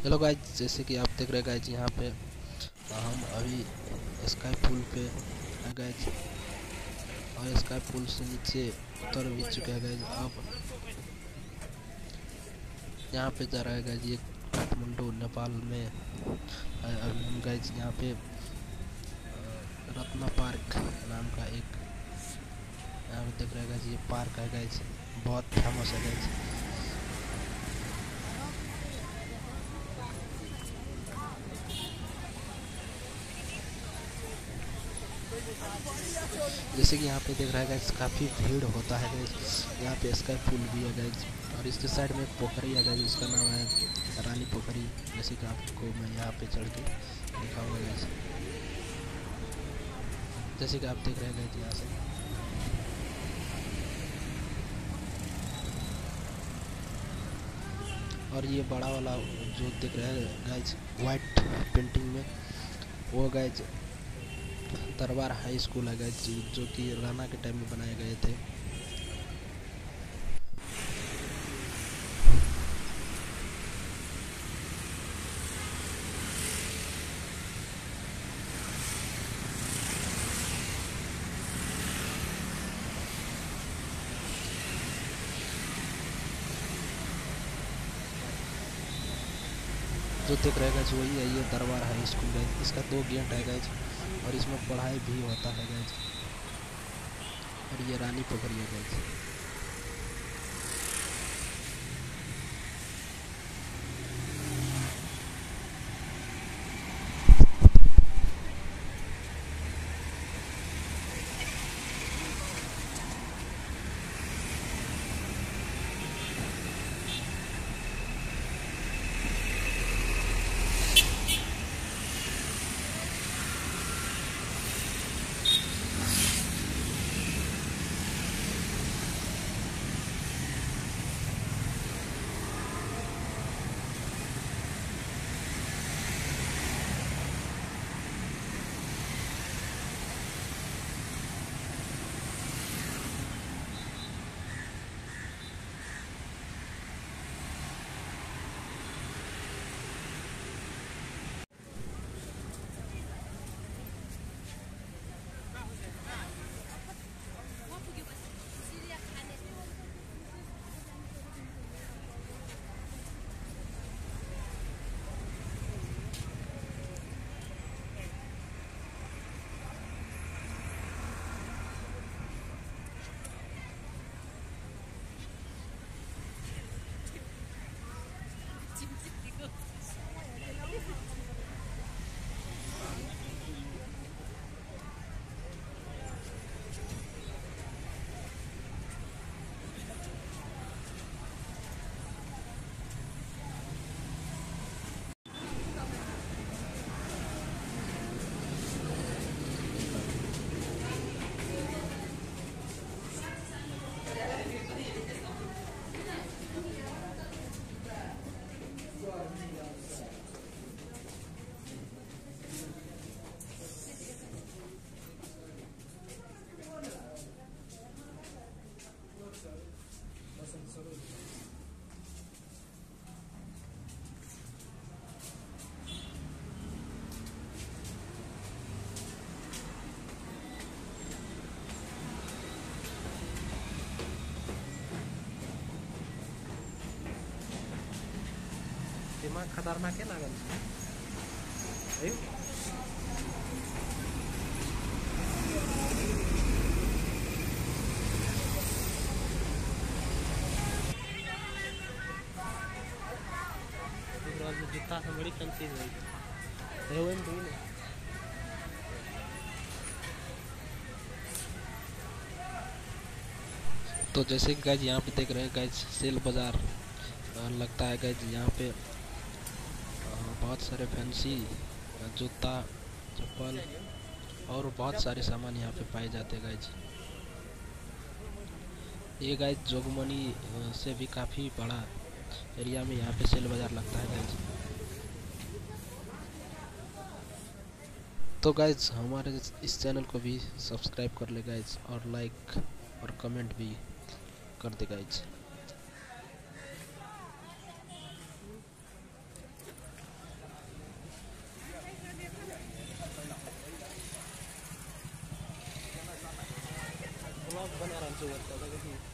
Hello guys, जैसे कि आप देख रहे हैं गाइज, यहाँ पे हम अभी स्काई पुल पे है गाइज, और स्काई पुल से नीचे उतर भी चुके हैं गाइज। अब यहाँ पे जा रहा है गाइज, ये काठमांडू नेपाल में है। अभी हम गाइज यहाँ पे रत्ना पार्क नाम का एक यहाँ पे देख रहे हैं गाइज, ये पार्क है गाइज, बहुत फेमस है गाइज। जैसे कि यहाँ पे देख रहा है गाइज, काफ़ी भीड़ होता है गाइज। यहाँ पे स्काई पुल भी है गाइज, और इसके साइड में एक पोखरी है गाइज, उसका नाम है रानी पोखरी। जैसे कि आपको मैं यहाँ पे चढ़ के दिखाऊंगा गाइज। जैसे कि आप देख रहे हैं गाइज, यहाँ से और ये बड़ा वाला जो दिख रहा है गाइज वाइट पेंटिंग में, वो गाइज दरबार हाई स्कूल है गाइज, जो कि राणा के टाइम में बनाए गए थे। जो देख रहे गाइज वही है, ये दरबार हाई स्कूल गाइज। इसका 2 गेट है गाइज, और इसमें पढ़ाई भी होता है गाइज। और ये रानी पोखरी है गाइज। दिमाग खतरनाक है लागल। जूता से बड़ी कंफ्यूज हुई। तो जैसे कि गाइज यहाँ पे देख रहे हैं गाइज, सेल बाज़ार लगता है गाइज। यहाँ पे बहुत सारे फैंसी जूता, चप्पल और बहुत सारे सामान यहाँ पे पाए जाते हैं गाइज। ये गाइज जोगमनी से भी काफ़ी बड़ा एरिया में यहाँ पे सेल बाज़ार लगता है गाइज। तो गाइज हमारे इस चैनल को भी सब्सक्राइब कर ले गाइज, और लाइक और कमेंट भी कर दे गाइज। पण आरामसे करता था कहीं